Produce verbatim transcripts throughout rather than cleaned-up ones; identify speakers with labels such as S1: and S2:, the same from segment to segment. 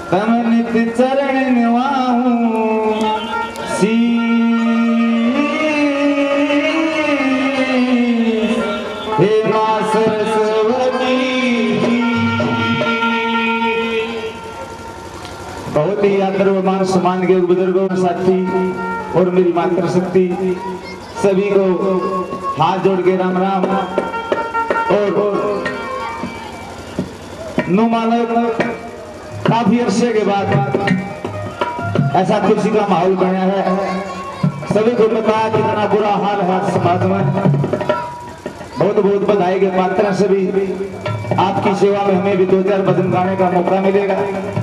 S1: तम नित चरण निवाहूं सी हे मां सरस्वती। बहुत ही आदर व मान सम्मान के बुजुर्गों साथी और मेरी मातृशक्ति सभी को हाथ जोड़ के राम राम। और नो मालक काफी अरसे के बाद ऐसा खुशी का माहौल बना है। सभी को पता है कितना बुरा हाल है समाज में। बहुत बहुत बधाई के पात्र हैं सभी। आपकी सेवा में हमें भी दो चार भजन गाने का मौका मिलेगा।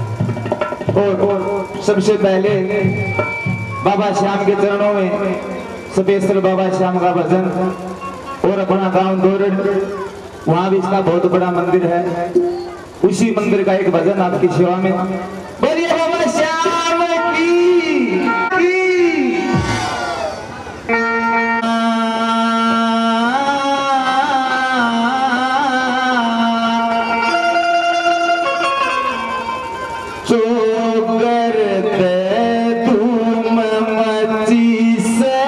S1: और सबसे पहले बाबा श्याम के चरणों में स्पेशल बाबा श्याम का भजन। और अपना गांव दोरड़, वहां भी इसका बहुत बड़ा मंदिर है, उसी मंदिर का एक भजन आपकी सेवा में। बोलिए बाबा श्याम की, की। चोकर दे तुम मची से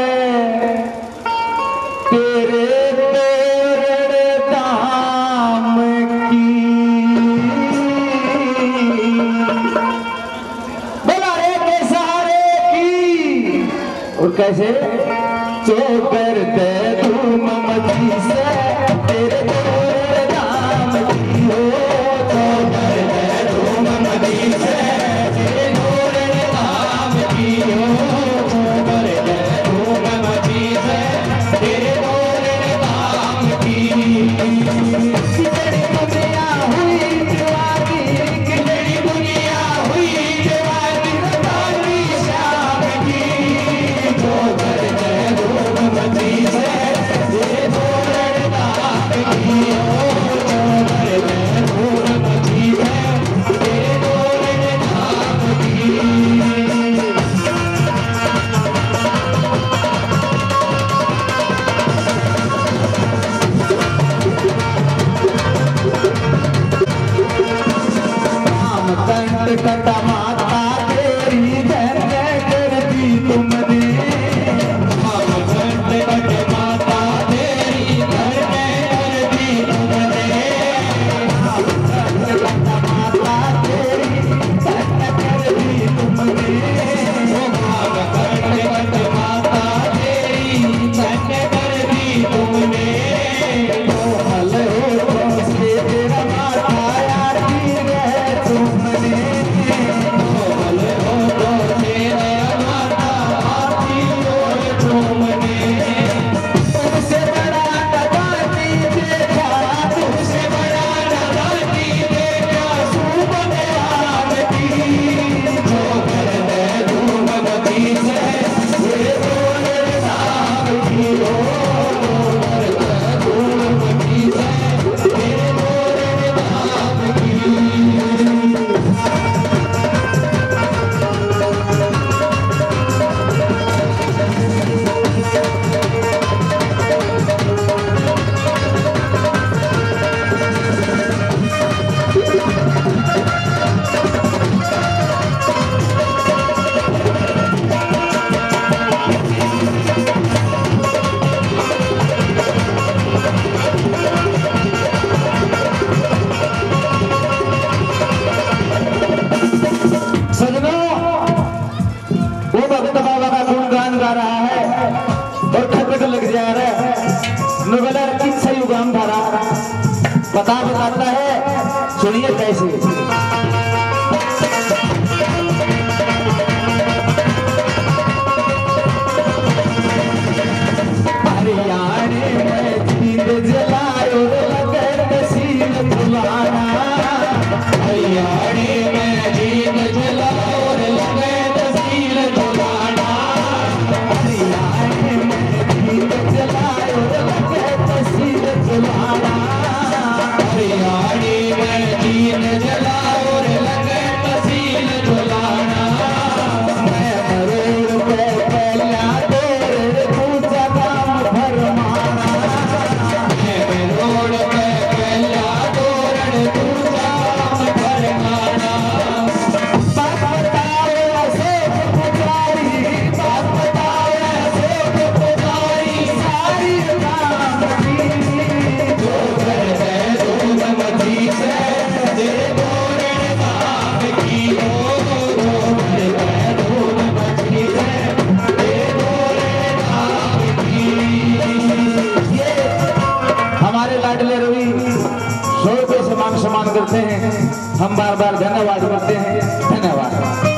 S1: तेरे कैसे चोकर दे तुम मची से तेरे तोरे नाम की हो। चोकर दे तुम मची से तेरे तोरे नाम की हो। चोकर दे तुम मची से तेरे तोरे नाम की। कितनी दुनिया हुई दीवानी, कितनी दुनिया हुई दीवानी तारी श्याम की। चोकर दे तुम मची से तेरे तोरे नाम की हो। चोकर दे तुम मची से तेरे तोरे नाम की। राम कंठ कटा माता तेरी धन्य कर दी तुमने। राम कंठ कट माता तेरी धन्य कर दी तुमने। राम कंठ कट माता तेरी धन्य कर दी तुमने। राम कंठ कट माता तेरी धन्य कर दी तुमने। कोमल होठों से तेरा माथा आरती है तुमने। नमस्कार, धन्यवाद करते हैं, धन्यवाद।